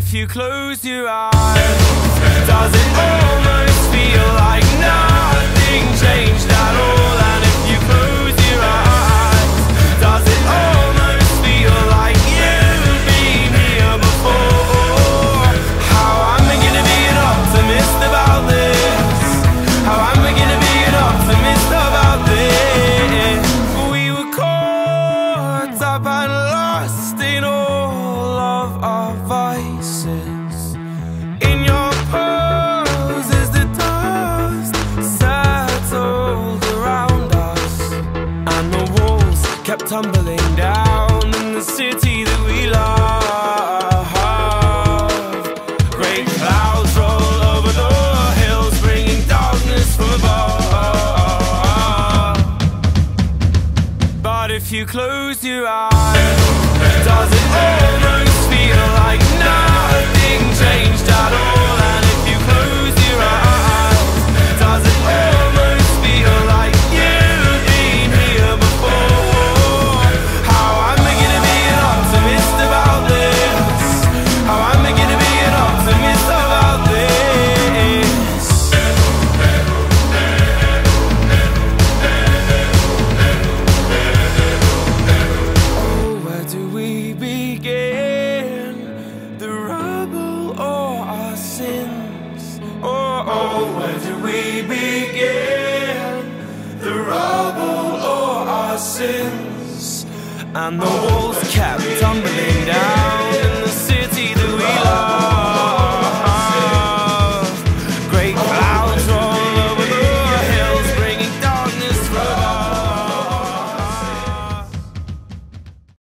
if you close your eyes, does it almost feel like nothing changed at all? And if you close your eyes, does it almost feel like you've been here before? How am I gonna be an optimist about this? How am I gonna be an optimist about this? We were caught up and lost in all of our vices. In your poses the dust settled around us, and the walls kept tumbling down in the city that we love. Great clouds roll over the hills, bringing darkness from above. But if you close your eyes, does it almost feel like nothing changed at all? And if you close your eyes, does it almost feel like you've been here before? How am I gonna be an optimist about this? How am I gonna be an optimist about this? Oh, where do we begin? The rubble or our sins? Oh, where do we begin? The rubble or our sins? And the walls kept tumbling down.